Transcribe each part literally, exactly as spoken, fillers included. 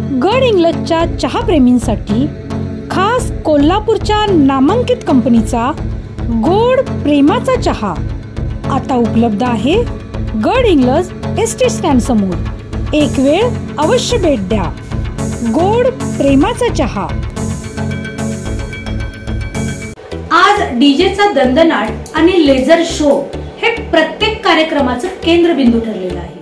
गड इंग्लजच्या चहाप्रेमींसाठी खास कोल्हापूरच्या नामांकित कंपनीचा गोड प्रेमाचा चहा आता उपलब्ध आहे गड इंग्लज एस टी स्टँड समोर। एक वेळ अवश्य भेट द्या। गोड प्रेमाचा चहा। आज डीजेचा दंदनाट आणि लेझर शो हे प्रत्येक कार्यक्रमाचं केंद्रबिंदू ठरलेलं आहे।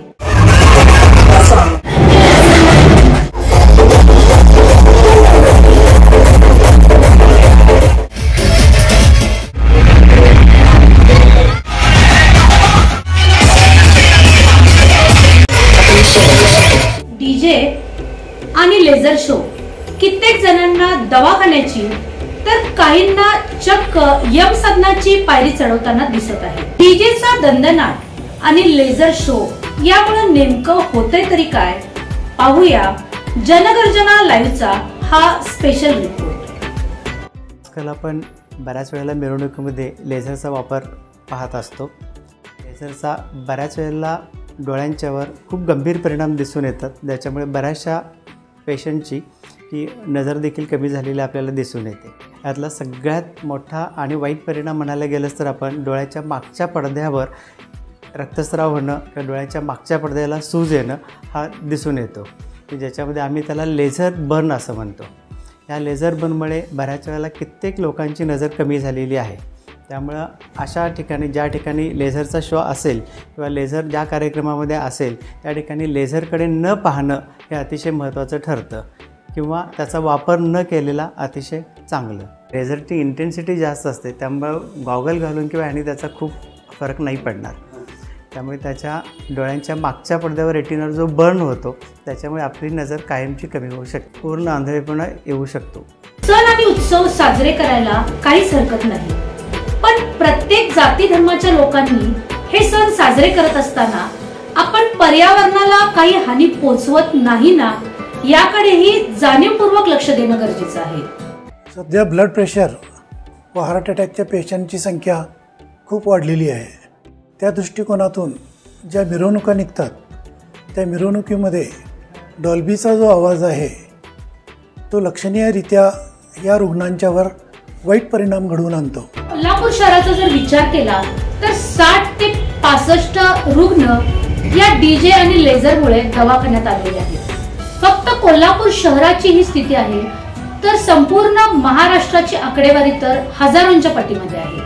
डीजे आणि लेझर शो कित्येक जणांना दवाखान्याची तर काहींना चक्क यमसदनाची पायरी चढवताना दिसत आहे। डीजेचा दंदनाट आणि लेझर शो यामुळे नेमकं होतंय तरी काय, पाहूया जनगर्जना लाईव्हचा हा स्पेशल रिपोर्ट। आजकाल आपण बऱ्याच वेळेला मिरवणुकीमध्ये लेझरचा वापर पाहत असतो। लेझरचा बऱ्याच वेळेला डोळ्यांच्यावर खूप गंभीर परिणाम दिसून येतात, ज्याच्यामुळे बऱ्याचशा पेशंटची ही नजर देखील कमी झालेली आपल्याला दिसून येते। यातला सगळ्यात मोठा आणि वाईट परिणाम म्हणायला गेलंच तर आपण डोळ्याच्या मागच्या पडद्यावर रक्तस्राव होणं किंवा डोळ्याच्या मागच्या पडद्याला सूज येणं हा दिसून येतो, की ज्याच्यामध्ये आम्ही त्याला लेझर बर्न असं म्हणतो। या लेझर बर्नमुळे बऱ्याच वेळेला कित्येक लोकांची नजर कमी झालेली आहे। त्यामुळं अशा ठिकाणी ज्या ठिकाणी लेझरचा शो असेल किंवा लेझर ज्या कार्यक्रमामध्ये असेल त्या ठिकाणी लेझरकडे न पाहणं हे अतिशय महत्त्वाचं ठरतं, किंवा त्याचा वापर न केलेला अतिशय चांगलं। लेझरची इंटेन्सिटी जास्त असते, त्यामुळं गॉगल घालून किंवा ह्याने त्याचा खूप फरक नाही पडणार। त्यामुळे त्याच्या डोळ्यांच्या मागच्या पडद्यावर रेटिनावर जो बर्न होतो त्याच्यामुळे आपली नजर कायमची कमी होऊ शकते, पूर्ण आंधळेपणा येऊ शकतो। सण आणि उत्सव साजरे करायला काहीच हरकत नाही, पण प्रत्येक जाती धर्माच्या लोकांनी हे सण साजरे करत असताना आपण पर्यावरणाला काही हानी पोचवत नाही ना, याकडेही जाणीवपूर्वक लक्ष देणं गरजेचं आहे। सध्या ब्लड प्रेशर व हार्ट अटॅकच्या पेशंटची संख्या खूप वाढलेली आहे। त्या दृष्टिकोनातून ज्या मिरवणुका निघतात त्या मिरवणुकीमध्ये डॉल्बीचा जो आवाज आहे तो लक्षणीयरित्या या रुग्णांच्यावर वाईट परिणाम घडवून आणतो। कोल्हापूर शहराचा जर विचार केला तर साठ ते पासष्ट रुग्ण या डीजे आणि लेझरमुळे दवाखान्यात आलेले आहेत। फक्त कोल्हापूर शहराची ही स्थिती आहे तर संपूर्ण महाराष्ट्राची आकडेवारी तर हजारोंच्या पाठीमध्ये आहे।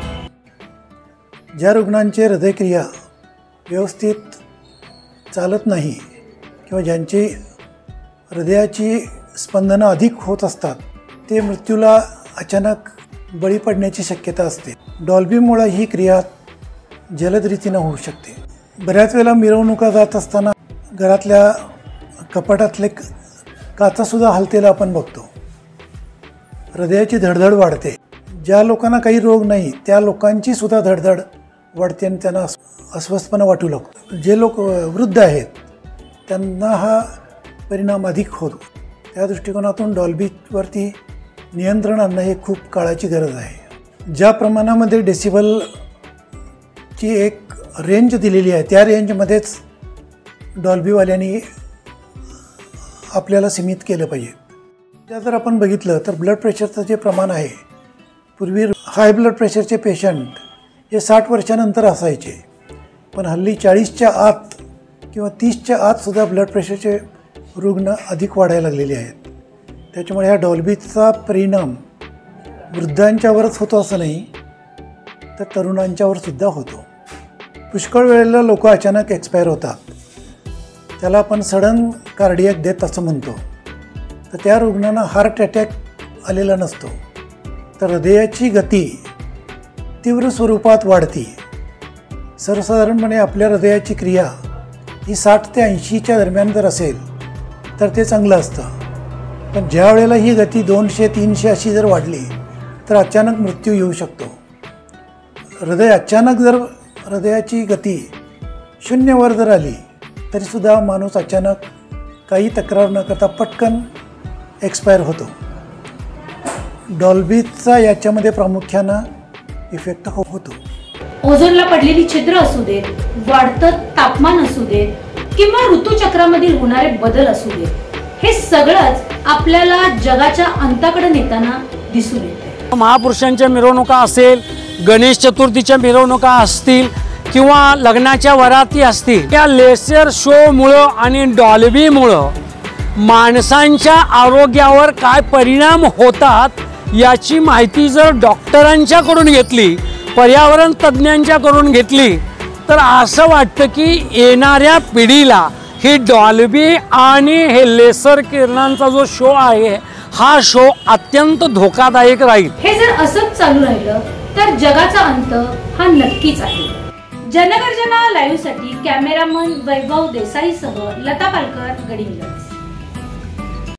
ज्या रुग्णांची हृदयक्रिया व्यवस्थित चालत नाही किंवा ज्यांची हृदयाची स्पंदनं अधिक होत असतात ते मृत्यूला अचानक बळी पडण्याची शक्यता असते। डॉल्बीमुळे ही क्रिया जलद रीतीनं होऊ शकते। बऱ्याच वेळेला मिरवणुका जात असताना घरातल्या कपाटातले काचासुद्धा हलतेला आपण बघतो। हृदयाची धडधड वाढते। ज्या लोकांना काही रोग नाही त्या लोकांची सुद्धा धडधड वाढते आणि त्यांना अस्वस्थपणा वाटू लागतो। जे लोक वृद्ध आहेत त्यांना हा परिणाम अधिक होतो। त्या दृष्टिकोनातून डॉल्बीवरती नियंत्रण आणणं हे खूप काळाची गरज आहे। ज्या प्रमाणामध्ये डेसिबलची एक रेंज दिलेली आहे त्या रेंजमध्येच डॉल्बीवाल्यांनी आपल्याला सीमित केलं पाहिजे। त्या जर आपण बघितलं तर ब्लड प्रेशरचं जे प्रमाण आहे, पूर्वी हाय ब्लड प्रेशरचे पेशंट हे साठ वर्षानंतर असायचे, पण हल्ली चाळीसच्या आत किंवा तीसच्या आतसुद्धा ब्लड प्रेशरचे रुग्ण अधिक वाढायला लागलेले आहेत। त्याच्यामुळे ह्या डॉल्बीचा परिणाम वृद्धांच्यावरच होतो असं नाही तर तरुणांच्यावर सुद्धा होतो। पुष्कळ वेळेला लोक अचानक एक्सपायर होतात, त्याला आपण सडन कार्डियक डेथ असं म्हणतो। तर त्या रुग्णांना हार्ट अटॅक आलेला नसतो, तर हृदयाची गती तीव्र स्वरूपात वाढते। सर्वसाधारणपणे आपल्या हृदयाची क्रिया ही साठ ते ऐंशीच्या दरम्यान जर असेल तर ते चांगलं असतं, पण ज्या वेळेला ही गती दोनशे तीनशे अशी जर वाढली तर अचानक मृत्यू येऊ शकतो। हृदय अचानक जर हृदयाची गती शून्यवर जर आली तरीसुद्धा माणूस अचानक काही तक्रार न करता पटकन एक्सपायर होतो। डॉल्बीचा याच्यामध्ये प्रामुख्यानं इफेक्ट होतो। ओझोनला पडलेली छिद्र असू देत, वाढतं तापमान असू देत किंवा ऋतुचक्रामधील होणारे बदल असू देत, हे सगळंच आपल्याला जगाच्या अंताकडे नेताना दिसून येते। महापुरुषांच्या मिरवणुका असेल, गणेश चतुर्थीच्या मिरवणुका असतील किंवा लग्नाच्या वराती असतील, त्या लेसर शो मुळे आणि डॉल्बी मुळे माणसांच्या आरोग्यावर काय परिणाम होतात याची माहिती जर डॉक्टरांच्याकडून घेतली, पर्यावरण तज्ज्ञांच्याकडून घेतली, तर असं वाटतं की येणाऱ्या पिढीला ही डॉल्बी आणि हे लेसर किरणांचा जो शो आहे हा शो अत्यंत धोकादायक राहील। हे जर असंच चालू राहिलं तर जगाचा अंत हा नक्कीच आहे। जनगर्जना लाईव्ह साठी कॅमेरामन वैभव देसाई सह लता पालकर, गडिंग्लज।